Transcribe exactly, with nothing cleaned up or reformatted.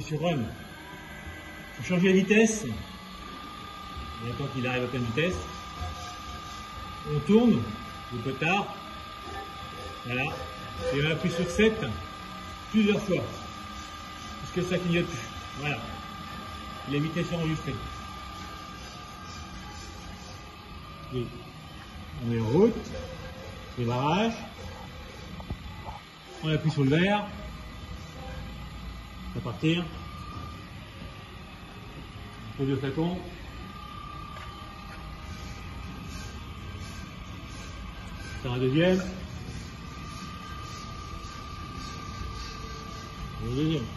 sur run. Pour changer la vitesse, on attend qu'il arrive à pleine vitesse. On tourne le potard. Voilà. Et on appuie sur sept plusieurs fois. Jusqu'à ce que ça clignote plus. Voilà. La vitesse est enregistrée. Et on met en route. Démarrage. On appuie sur le vert. Ça va partir. On produit le flacon. Faire un deuxième. Et un deuxième.